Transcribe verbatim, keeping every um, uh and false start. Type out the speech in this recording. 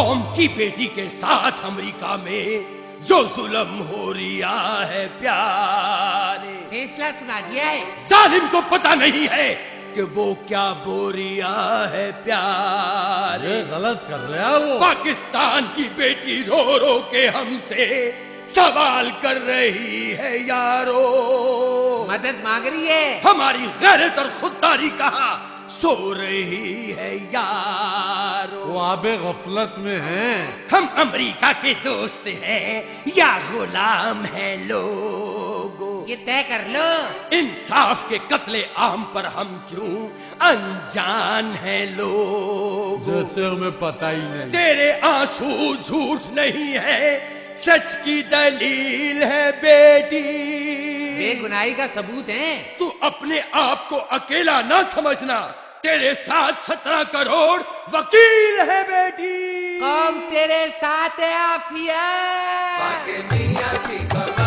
कौम की बेटी के साथ अमेरिका में जो जुल्म हो रिया है प्यारे, फैसला सुना दिया है। जालिम को पता नहीं है कि वो क्या बोरिया है प्यारे। ये गलत कर रहा है वो। पाकिस्तान की बेटी रो रो के हमसे सवाल कर रही है यारो, मदद मांग रही है। हमारी गैरत और खुददारी कहाँ सो रही है यारो। वो आबे गफलत में हैं। हम अमेरिका के दोस्त हैं या गुलाम हैं लोगो, ये तय कर लो। इंसाफ के कत्ले आम पर हम क्यों अनजान हैं लोगो। जैसे हमें पता ही नहीं। तेरे आंसू झूठ नहीं है, सच की दलील है बेटी। बेगुनाही का सबूत है। तू अपने आप को अकेला ना समझना, तेरे साथ सत्रह करोड़ वकील है बेटी। कौम तेरे साथ है आफिया। मियां की